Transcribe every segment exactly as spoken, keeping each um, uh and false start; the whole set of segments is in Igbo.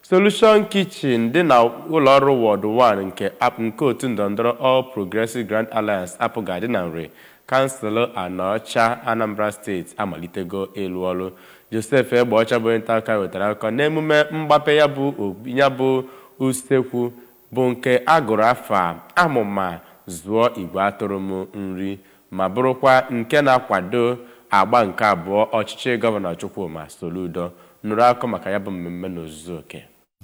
Solution Kitchen dị na ụlọọrụ Ward one nke nke otu ndọrọndọrọ All Progressive Grand Alliance apụga dị na Nri, Kansụl Anọcha, Anambra Steeti amalitego ịlụ ọrụ. Joseph Egbeọcha bụ onye nta akụkọ wetara akụkọ n'emume mgbape ya bụ ya bụ usekwu bụ nke agụrụ afa amụma zụọ igwe atụrụ m nri ma bụrụkwa nke na-akwado agba nke abụọ ọchịchị gọvanọ Chukwuma Soludo. Nụrụ akụkọ maka ya bụ mmemme n'ozuzu oke.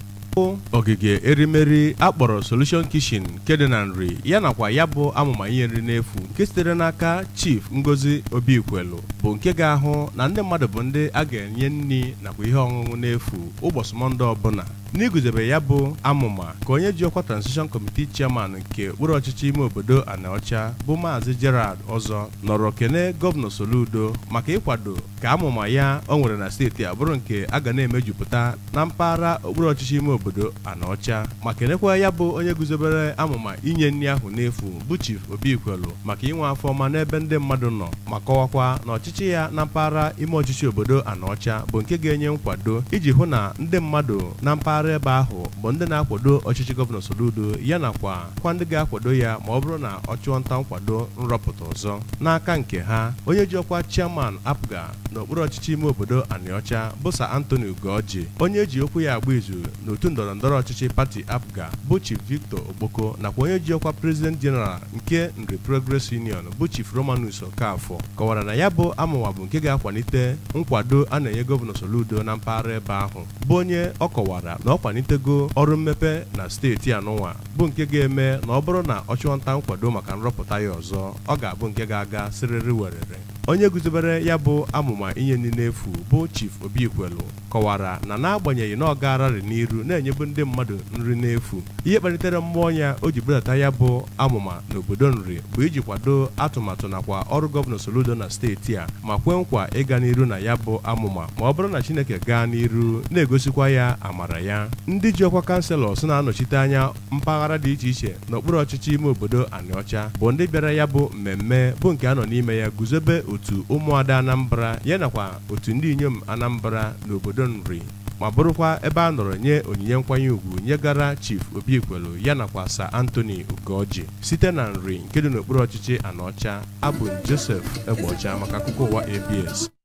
Ogige erimeri akpọrọ Solution Kitchen nke dị na Nri ya nakwa ya bụ amụma ihe nri n'efu nke sitere n'aka Chief Ngozi Obikwelu bụ nke ga-ahụ na ndị mmadụ bụ ndị a ga-enye nri nakwa ihe ọṅụṅụ n'efu ụbọchị Mọnde ọbụla. N'iguzebe ya bụ amụma ka onye ji ọkwa Transition Committee Chairman nke ụkpụrụ ọchịchị ime obodo Anaọcha bụ Maazị Gerald Ọzọ nọrọ kene Gọvanọ Soludo maka ịkwado ka amụma ya o nwere na steeti a bụrụ nke a ga na-emejupụta na mpaghara okpuru ọchịchị ime obodo Anaọcha ma kenekwa ya bụ onye guzobere amụma inye nri ahụ n'efu bụ Chief Obikwelu maka inwe afọ ọma n'ebe ndị mmadụ nọ ma kọwakwa na ọchịchị ya na mpaghara ime ọchịchị obodo Anaọcha bụ nke ga-enye nkwado iji hụ na ndị mmadụ na mpaghara ebe ahụ bụ ndị na-akwado ọchịchị gọvanọ Soludo ya nakwa kwa ndị ga-akwado ya ma ọ bụrụ na ọ chụọ nta nkwado nrọpụta ọzọ. N'aka nke ha, onye ji ọkwa Chairman apụga n'okpuru ọchịchị ime obodo Anaọcha bụ Sir Anthony Ugoji, onye ji okwu ya agba izu n'otu ndọrọ ndọrọ ọchịchị pati apụga bụ Chief Victor Ogboko nakwa onye ji ọkwa President General nke Nri Progress Union bụ Chief Romanus Okafọ kọwara na ya bụ amụma bụ nke ga-akwalite nkwado a na-enye gọvanọ Soludo na mpaghara ebe ahụ bụ onye ọ kọwara na ọ kwalitego ọrụ mmepe na steeti anụnwa bụ nke ga-eme na ọ bụrụ na ọ chụọ nta nkwado maka nrọpụta ya ọzọ ọ ga-abụ nke ga-aga siriri werere. Onye guzobere ya bụ amụma inye nri n'efu bụ Chief Obikwelu kọwara na n'agbanyeghị na ọ gararị n'iru na-enyebu ndị mmadụ nri n'efu, ihe kpalitere mmụọ ya o ji budata ya bụ amụma n'obodo Nri bụ iji kwado atụmatụ nakwa ọrụ gọvanọ Soludo na steeti a ma kwe nkwa ịga n'iru na ya bụ amụma ma ọ bụrụ na Chineke gaa n'iru na-egosikwa ya amara ya. Ndị ji ọkwa kanselọs na-anọchite anya mpaghara dị iche iche n'okpuru ọchịchị ime obodo Anaọcha bụ ndị bịara ya bụ mmemme bụ nke a nọ n'ime ya guzobe otu ụmụada Anambra ya nakwa otu ndị inyom Anambra n'obodo Nri ma bụrụkwa ebe a nọrọ nye onyinye nkwanye ugwu nyegara Chief Obikwelu ya nakwa Sir Anthony Ugoji site na Nri nke dị n'okpuru ọchịchị Anaọcha. Abụ Joseph Egbeọcha maka akụkọ ụwa A B S.